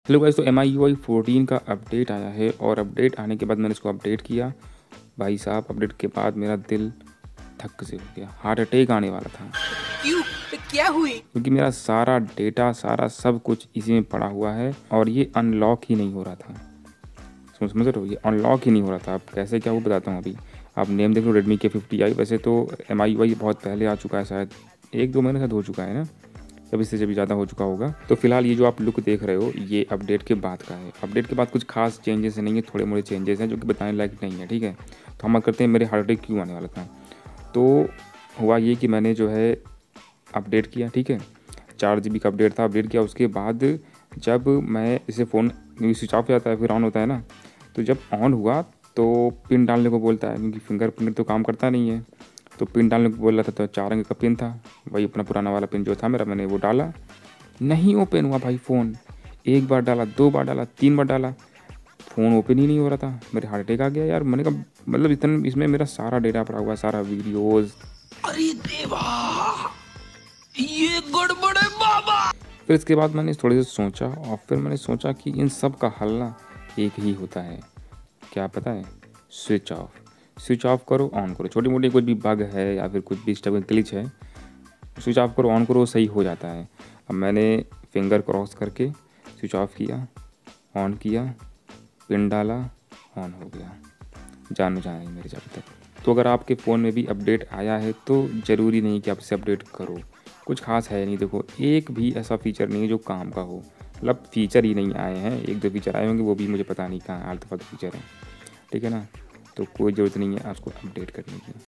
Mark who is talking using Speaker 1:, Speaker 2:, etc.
Speaker 1: Hello guys, तो MIUI 14 का update आया है और अपडेट आने के बाद मैंने इसको अपडेट किया। भाई साहब, अपडेट के बाद मेरा दिल धक से हो गया, हार्ट अटैक आने वाला था।
Speaker 2: क्यों? क्या हुई?
Speaker 1: क्योंकि मेरा सारा डेटा, सारा सब कुछ इसी में पड़ा हुआ है और ये अनलॉक ही नहीं हो रहा था। समझ रहे हो, ये अनलॉक ही नहीं हो रहा था। अब कैसे क्या वो बताता हूँ। अभी आप नेम देख लो, Redmi K50i। वैसे तो MIUI बहुत पहले आ चुका है, शायद 1-2 महीने से हो चुका है ना, जब इससे जब ज़्यादा हो चुका होगा। तो फिलहाल ये जो आप लुक देख रहे हो, ये अपडेट के बाद का है। अपडेट के बाद कुछ खास चेंजेस नहीं है, थोड़े मोड़े चेंजेस हैं जो कि बताने लायक नहीं है, ठीक है। तो हम बात करते हैं मेरे हार्ट अटैक क्यों आने वाला था। तो हुआ ये कि मैंने जो है अपडेट किया, ठीक है। 4 GB का अपडेट था, अपडेट किया। उसके बाद जब मैं इसे फ़ोन स्विच ऑफ हो जाता है, फिर ऑन होता है ना, तो जब ऑन हुआ तो पिन डालने को बोलता है, क्योंकि फिंगरप्रिंट तो काम करता नहीं है। तो पिन डालने को बोल रहा था, तो 4 अंक का पिन था, वही अपना पुराना वाला पिन जो था मेरा, मैंने वो डाला। नहीं ओपन हुआ भाई फ़ोन। 1 बार डाला, 2 बार डाला, 3 बार डाला, फ़ोन ओपन ही नहीं हो रहा था। मेरे हार्ट अटैक आ गया यार। मैंने कहा मतलब इतना इसमें मेरा सारा डेटा पड़ा हुआ है, सारा वीडियोज़।
Speaker 2: अरे देवा, ये गड़बड़ है बाबा।
Speaker 1: फिर इसके बाद मैंने थोड़े से सोचा और फिर मैंने सोचा कि इन सब का हल ना एक ही होता है। क्या पता है? Switch off. स्विच ऑफ करो, ऑन करो। छोटी मोटी कुछ भी बग है या फिर कुछ भी इस टाइप का ग्लिच है, स्विच ऑफ करो, ऑन करो, सही हो जाता है। अब मैंने फिंगर क्रॉस करके स्विच ऑफ किया, ऑन किया, पिन डाला, ऑन हो गया। जान जाए मेरे जब तक। तो अगर आपके फ़ोन में भी अपडेट आया है तो ज़रूरी नहीं कि आप इसे अपडेट करो। कुछ खास है नहीं। देखो, एक भी ऐसा फ़ीचर नहीं है जो काम का हो। मतलब फ़ीचर ही नहीं आए हैं, 1-2 फ़ीचर आए होंगे, वो भी मुझे पता नहीं कहाँ आलतू-फालतू फ़ीचर हैं, ठीक है ना। तो कोई ज़रूरत नहीं है आपको अपडेट करने की।